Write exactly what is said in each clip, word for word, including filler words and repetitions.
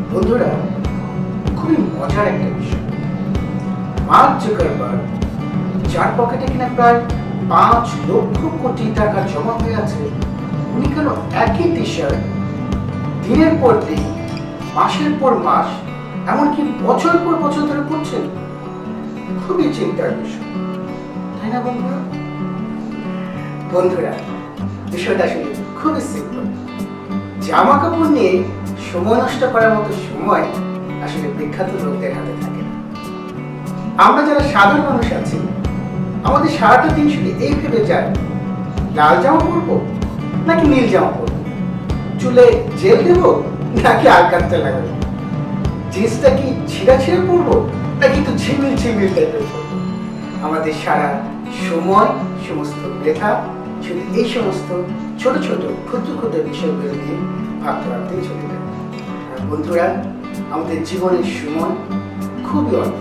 বন্ধুরা, খুবই মজার একটা বিষয়। মার্ক জুকারবার্গ, যার পকেটে কিনা প্রায় পাঁচ লক্ষ কোটি টাকা জমা হয়ে আছে, উনি কেন একই টি শার্ট দিনের পর দিন, মাসের পর মাস, এমনকি বছর পর বছর ধরে পড়ছেন? খুবই চিন্তার বিষয়, তাই না বন্ধুরা? বন্ধুরা, বিষয়টা আসলে খুবই সিম্পল। জামা কাপড় নিয়ে সময় নষ্ট করার মতো সময় আসলে বিখ্যাত লোকদের হাতে থাকে। আমরা যারা সাধারণ মানুষ আছি, আমাদের সারাটা দিন শুধু এই ভেবে যায়, লাল জামা পরবো নাকি নীল জামা পরবো, চুলে জেল দেবো নাকি আলকাতরা লাগাবো, জিন্সটা কি ছিঁড়া ছিঁড়ে পরবো নাকি একটু ঝিমিল ঝিমিল টাইপের পরবো। আমাদের সারা সময়, সমস্ত লেখা শুধু এই সমস্ত ছোট ছোট ক্ষুদ্র ক্ষুদ্র বিষয়গুলো নিয়ে ভাবতে ভাবতেই চলে যায়। আর বন্ধুরা, আমাদের জীবনের সময় খুবই অল্প,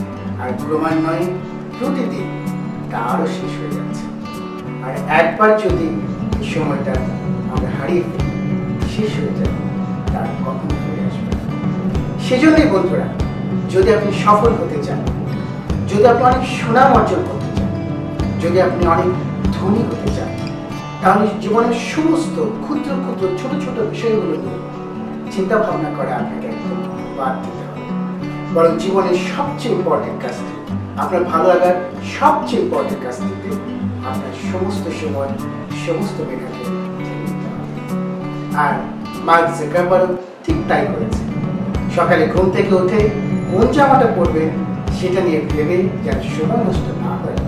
আর ক্রমান্বয়ে প্রতিদিন তা আরো শেষ হয়ে যাচ্ছে। আর একবার যদি এই সময়টা আমরা হারিয়ে ফেলি, শেষ হয়ে যায়, তার কখনো ফিরে আসবে না। সেজন্যই বন্ধুরা, যদি আপনি সফল হতে চান, যদি আপনি অনেক সুনাম অর্জন করতে চান, যদি আপনি অনেক ধনী হতে চান, তাহলে জীবনের সমস্ত ক্ষুদ্র ক্ষুদ্র ছোট ছোট বিষয়গুলো নিয়ে চিন্তা ভাবনা করা আপনাকে একদম বাদ দিতে হবে। বরং জীবনের সবচেয়ে ইম্পর্টেন্ট কাজটি, আপনার ভালো লাগার সবচেয়ে ইম্পর্টেন্ট কাজটিতে আপনার সমস্ত সময়, সমস্ত মেধাকে ঢেলে দিতে হবে। আর মার্ক জুকারবার্গ ঠিক তাই করেছে। সকালে ঘুম থেকে উঠে কোন জামাটা পরবেন সেটা নিয়ে ভেবে যেন সময় নষ্ট না হয়,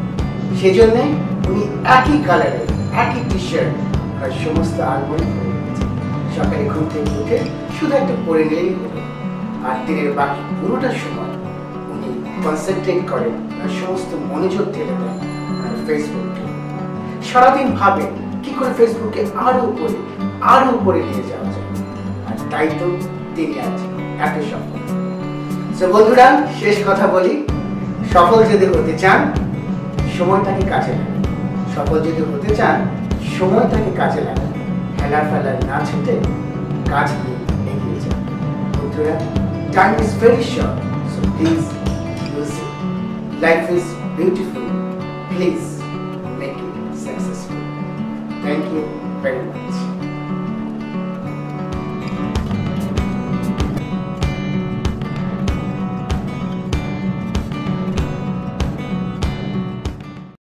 সেজন্যে উনি একই কালারের একই টি শার্ট আর সমস্ত আলমারি করে রেখেছে। সকালে ঘুম থেকে উঠে শুধু একটা পরে নিলেই হলো। আর দিনের বাকি পুরোটা সময় উনি কনসেন্ট্রেট করেন, আর সমস্ত মনোযোগ ঢেলে দেন ফেসবুকে। সারাদিন ভাবেন কি করে ফেসবুকে আরো উপরে আরো উপরে নিয়ে যাওয়া যায়, আর তাই তো তিনি আজ এত সফল। তো বন্ধুরা, শেষ কথা বলি, সফল যদি হতে চান, সময়টাকে কাজে লাগান। সফল যদি হতে চান, সময়টাকে কাজে লাগান। হেলার ফেলার না ছুটে কাজ নিয়ে এগিয়ে যান। বন্ধুরা, time is very short, so please use it. Life is beautiful, please make it successful. Thank you very much.